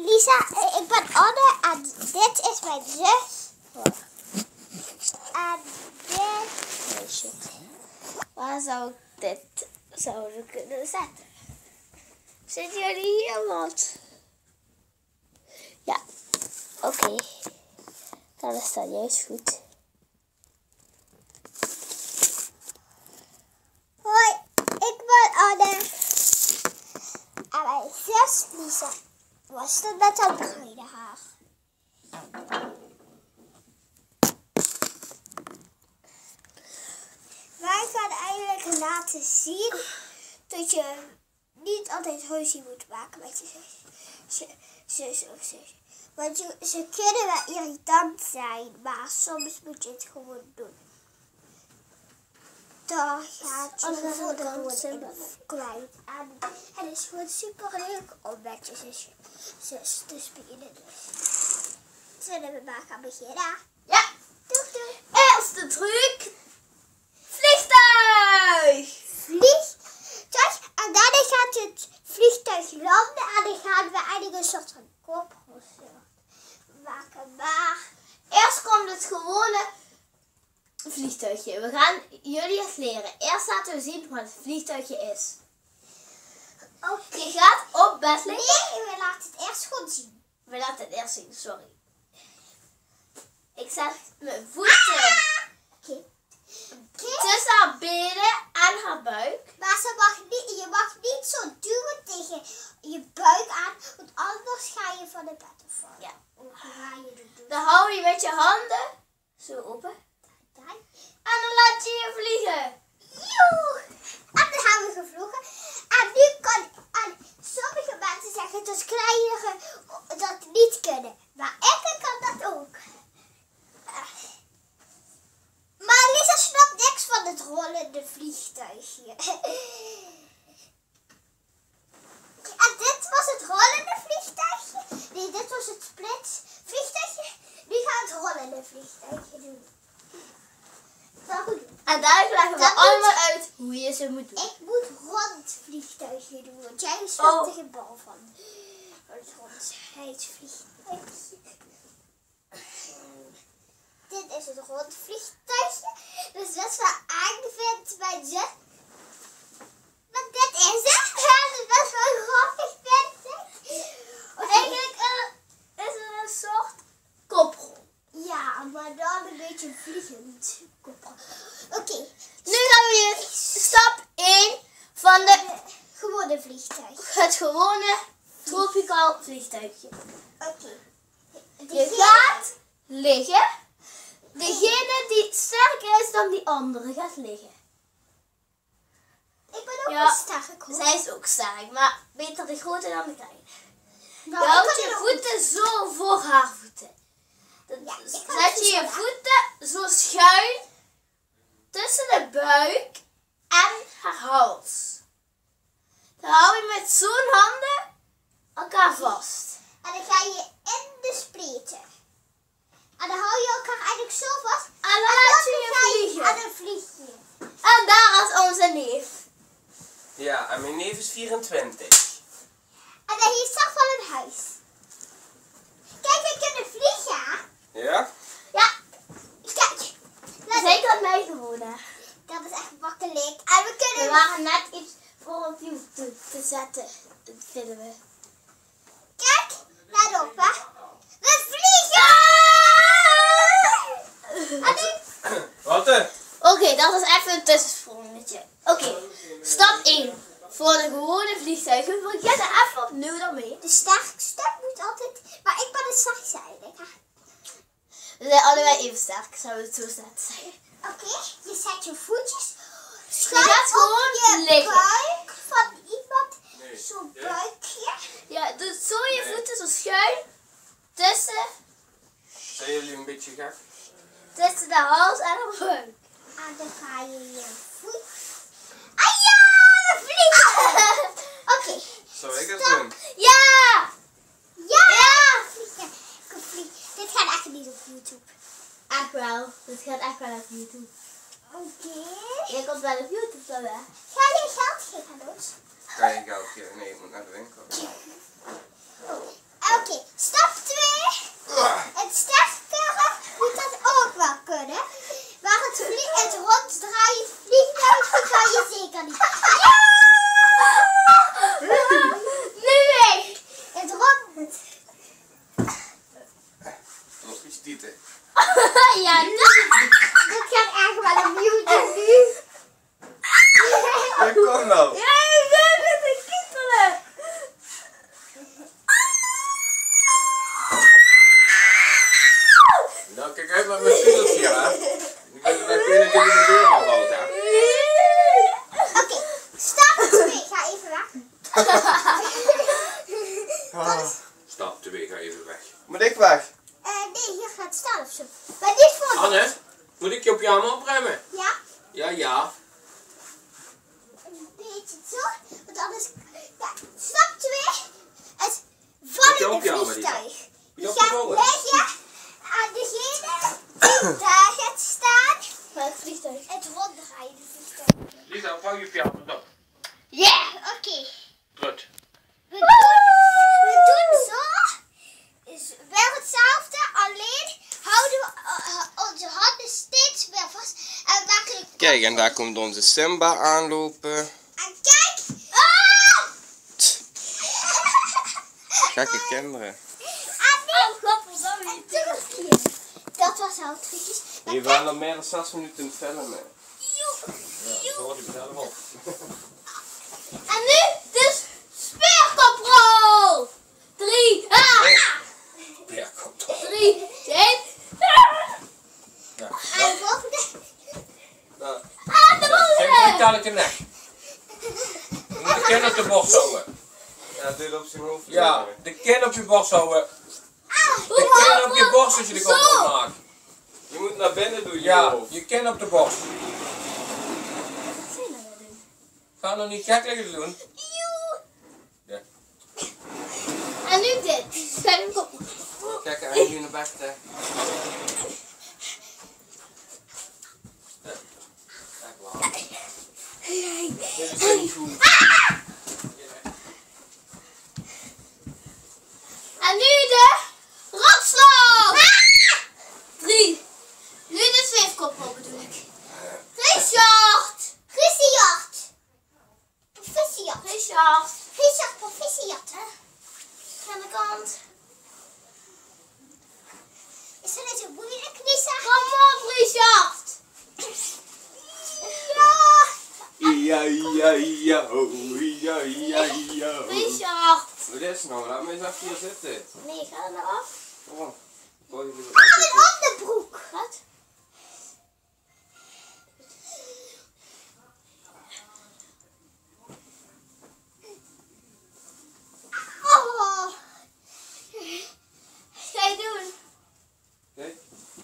Lisa, ik ben Anne en dit is mijn zus. En dit... Oh shit. Waar zou ik dit zouden kunnen zetten? Zitten jullie hier wat? Ja, oké. Dan is dat juist goed. Hoi, ik ben Anne. En mijn zus Lisa was er net aan het beginnen haar. Wij gaan eigenlijk laten zien dat je niet altijd ruzie moet maken met je zus of zus. Want ze kunnen wel irritant zijn, maar soms moet je het gewoon doen. Dan gaat je gevoel er gewoon in kwijt. En het is gewoon super leuk om met je zus te spelen. Dus zullen we maar gaan beginnen? Ja. Doeg, doeg. Eerste truc. Vliegtuig. Vliegtuig. En daarna gaat het vliegtuig landen. En dan gaan we eigenlijk een soort van koprol maken. Maar Eerst komt het gewone vliegtuigje. We gaan jullie het leren. Eerst laten we zien wat het vliegtuigje is. oké. Je gaat op bed liggen. Nee, we laten het eerst goed zien. We laten het eerst zien, sorry. Ik zet mijn voeten tussen haar benen en haar buik. Maar je mag niet zo duwen tegen je buik aan, want anders ga je van de bed afvallen. Ja. Hoe ga je dat doen? Dan hou je met je handen zo open. En dan laat je je vliegen. Joe! En dan hebben we gevlogen. En nu kan sommige mensen zeggen dat kleinere dat niet kunnen. Maar ik kan dat ook. Maar Lisa snapt niks van het rollende vliegtuigje. En dit was het rollende vliegtuigje. Nee, dit was het splits vliegtuigje. Nu gaan we het rollende vliegtuigje doen. Dat goed doen. En daar leggen we allemaal uit hoe je ze moet doen. Ik moet rond vliegtuigje doen, want jij snapt er geen bal van. Het rondheidsvliegtuigje. Dit is het rondvliegtuigje. Dus dat is wel aangevindt bij zus. Maar dit is het. Dat is best wel grappig, vind ik. Eigenlijk is het een soort koprol. Ja, maar dan een beetje vliegend. Oké. Nu gaan we weer stap 1 van gewone vliegtuig. het gewone tropicaal vliegtuigje. Oké. Je gaat liggen. Degene die sterker is dan die andere gaat liggen. Ik ben ook Ja, wel sterk hoor. Zij is ook sterk, maar beter de grote dan de kleine. Nou, Je ik houdt kan je er ook voeten zo voor haar voeten. Ja, ik kan Zet het je zo je doen. voeten zo schuin tussen de buik en haar hals. Dan hou je met zo'n handen elkaar vast. En dan ga je in de spleten. En dan hou je elkaar eigenlijk zo vast. En dan laat je je ga vliegen. En dan vlieg je. En daar is onze neef. Ja, en mijn neef is 24. En dan heeft zelf wel een huis. Kijk, we kunnen vliegen. Ja? Ja, Kijk. zij kan mij gewonnen. Dat is echt makkelijk. En we We kunnen... waren net iets voor op YouTube te zetten. Dat vinden we. Kijk, let op hè. We vliegen! En nu... Wat er? Oké, dat was even een tussensprongetje. Oké, stap 1. Voor de gewone vliegtuigen. We beginnen even opnieuw daarmee. De sterkste moet altijd... Maar ik ben de sterkste eigenlijk. Hè. We zijn allebei even sterk, zou het zo net zeggen. Oké, je zet je voetjes Je schuin gaat op gewoon je liggen. buik van iemand. Nee. Zo'n Ja. buikje. Ja, doe zo je voeten zo schuin tussen Zijn jullie een beetje gek? de hals en de buik. En dan ga je je voet... Ah ja, we vliegen! Oké. Zou ik het Stop. doen? Ja! Ja! Vliegen. Kom, vlieg. Dit gaat echt niet op YouTube. Echt wel. Dit gaat echt wel op YouTube. Oké. Je komt wel op YouTube zo, hè? Ga je geld geven aan ons? Kan je geld geven? Nee, ik moet naar de winkel. Oké, stap 2. Het sterkere moet dat ook wel kunnen. Maar het ronddraaien vliegtuigje kan je zeker niet. Ja! Nu weer. Het rond... Nog iets tieten. Ja, dat gaat echt wel een nieuwtje nu. Ja, kom nou. Ja, we zijn met de kittelen. Nou, kijk uit met mijn piedeltje, hè. Ik weet dat kunnen tegen de deur afvalt, hè. Oké, stap 2. Ga even weg. Stap 2, ga even weg. Moet ik weg? Nee, hier gaat staan of zo. Maar niet voor... Anne, moet ik je op je arm opremmen? Ja, Ja, ja. een beetje zo. Want anders... Ja, stap 2. Het Moet je vallende op je armen vliegtuig. Je Je op gaat je vallen. leggen aan degene die daar gaat staan. Welk vliegtuig? Het ronddraaiende vliegtuig. Lisa, vouw je op je arm op. Ja, oké. Trut. We doen zo. Is wel hetzelfde, alleen houden we onze handen steeds weer vast. En we maken een... Kijk, en daar komt onze Simba aanlopen. En kijk! Ah! Gekke kinderen. En nee! En terugkeer. Dat was al trucjes. Die waren al meer dan 6 minuten in het filmen. Joe. Zo hoor je mezelf op. En nu de speerkoprol. 3, Ja, komt op. 3, 2, Ja. En de volgende. Nou, de volgende. kijk, kan ik nek. Je moet de kin op de borst houden. Ja, dit op zijn hoofd. Ja, de kin op je borst houden. De kin op je borst als je de kop wil maken. Je moet naar binnen doen, ja. Je kin op de borst. Ga nog niet gek liggen doen. Ja. En nu dit. Speerkoprol. Kijk, hij is nu naar bed, hè. Ja. Kijk, waar. Dit is heel goed. En nu de rotslag. 3. Nu de zweefkoprol bedoel ik. Richard. Proficiat. Proficiat. Richard. Richard, proficiat. Aan de kant. Is dat niet zo moeilijk, Lisa? Kom op, Richard. Ja, ja, ja, oh, ja, ja, ja. Richard. Wat is het nou? Laat me eens even hier zitten. Nee, ga er nou af. Oh, gooi je Aan mijn onderbroek. Wat? Oh. Wat ga je doen? Kijk.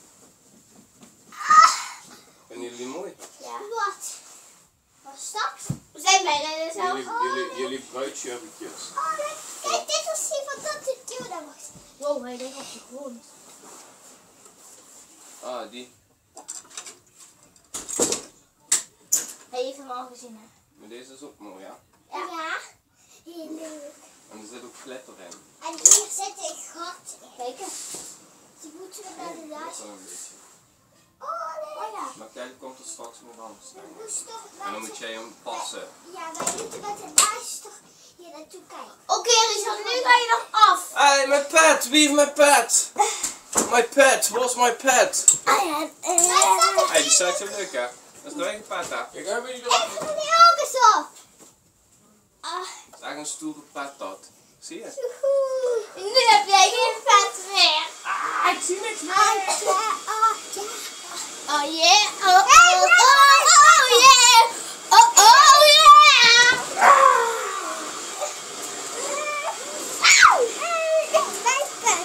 Vinden jullie mooi? Ja. Wat? Wat is dat? We zijn bijna dezelfde. Jullie bruidshirtjes. Oh, kijk, dit was die van Tante Tuna was. Wow, hij ligt op de grond. Ah, die. Hij heeft hem al gezien, hè? Maar deze is ook mooi, ja. Ja. Heel leuk. En er zit ook glitter in. En hier zit een gat in. Kijk eens. Die moeten we naar de Dat laars. is wel een beetje. Oh, nee. Oh ja. Maar kijk, komt er straks nog anders. We moesten En dan moet jij hem passen. Ja, wij moeten met de laars toch hier naartoe kijken. Oké, Richard, nu ga je nog af. Hey, mijn pet! Wie heeft mijn pet? My pet, where's my pet? Hey, die staat zo leuk, hè? Dat is nog een pet, hè? Ik heb niet Ik doe die ook eens op. Dat is echt een stoere pet, dat. Zie je? Nu heb jij geen vet meer. Ah, ik zie niks meer. Oh yeah. Oh, oh, oh, oh yeah. Oh, oh yeah. Auw! Ik mijn pet.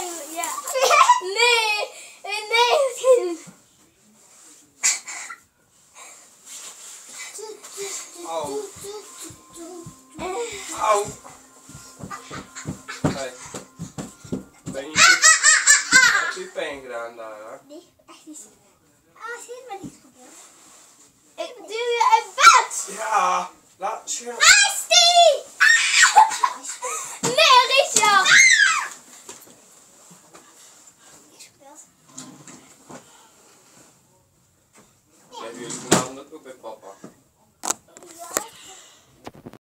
Ja. Nee. Nee. Au. Au. Hey. Ben je heb je pijn gedaan daar, hè? Nee, echt niet. Ah, zie je maar niet gebeurd. Ik duw je in bed. Ja. Laat scherp. Asti! Nee, Richard. Niks gebeurd. Hebben jullie vanavond ook bij papa?